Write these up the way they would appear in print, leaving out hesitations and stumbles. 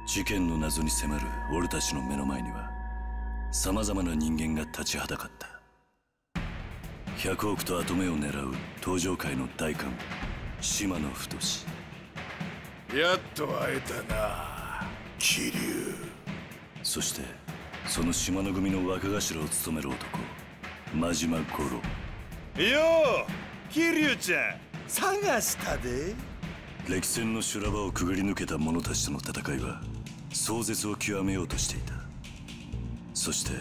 事件の謎に迫る俺たちの目の前には様々な人間が立ちはだかった。100億と跡目を狙う東上界の大官島野太。 やっと会えたな桐生。 そしてその島野組の若頭を務める男真島五郎。 よう桐生ちゃん探したで。 歴戦の修羅場をくぐり抜けた者たちとの戦いは壮絶を極めようとしていた。そして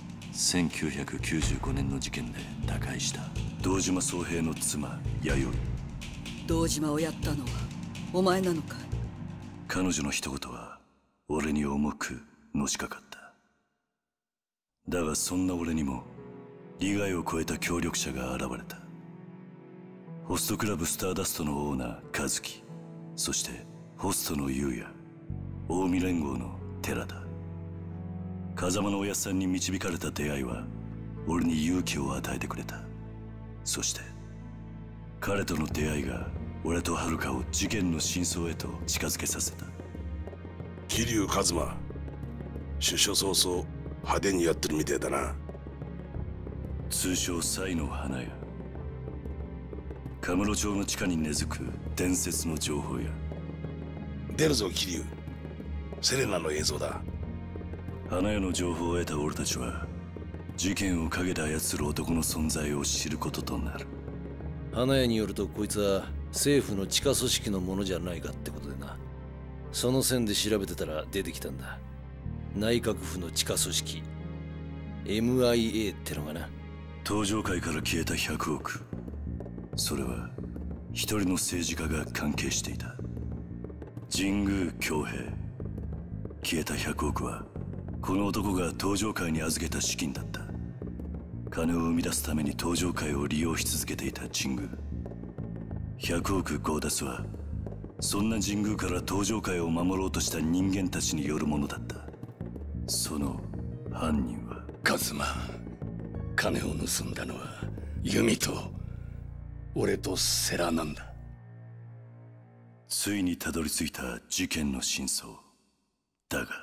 1995年の事件で他界した堂島宗平の妻弥生。 堂島をやったのはお前なのか。 彼女の一言は俺に重くのしかかった。だがそんな俺にも利害を超えた協力者が現れた。ホストクラブスターダストのオーナー和樹、そしてホストの優也、近江連合の寺田。風間のおやっさんに導かれた出会いは俺に勇気を与えてくれた。そして彼との出会いが俺と遥を事件の真相へと近づけさせた。 桐生一馬、出所早々派手にやってるみてえだな。 通称才の花屋。カムロ町の地下に根付く伝説の情報や。 出るぞ桐生、セレナの映像だ。 花屋の情報を得た俺たちは事件を陰で操る男の存在を知ることとなる。 花屋によるとこいつは政府の地下組織のものじゃないかってことでな。その線で調べてたら出てきたんだ。内閣府の地下組織 MIA ってのがな。 東上界から消えた100億、それは一人の政治家が関係していた。神宮恭平。消えた100億はこの男が東上界に預けた資金だった。金を生み出すために東上界を利用し続けていた神宮。100億強奪はそんな神宮から東上界を守ろうとした人間たちによるものだった。その犯人は一馬、金を盗んだのは弓と俺と世良なんだ。 ついにたどり着いた事件の真相だが、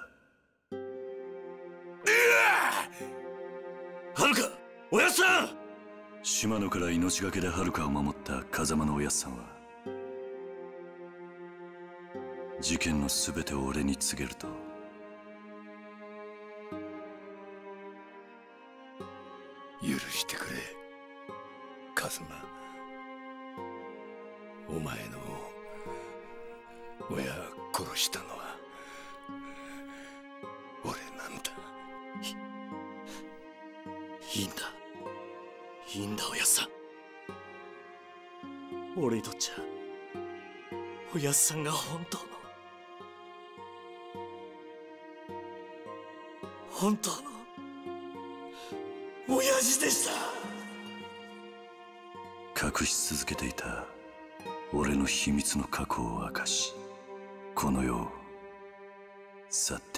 遥、おやっさん。 島野から命がけで遥を守った風間のおやっさんは事件の全てを俺に告げると、 許してくれ一馬。お前の親殺したのは俺なんだ。 いいんだ、いいんだおやっさん。俺にとっちゃおやっさんが本当の親父でした。 隠し続けていた俺の秘密の過去を明かし、この世を去った。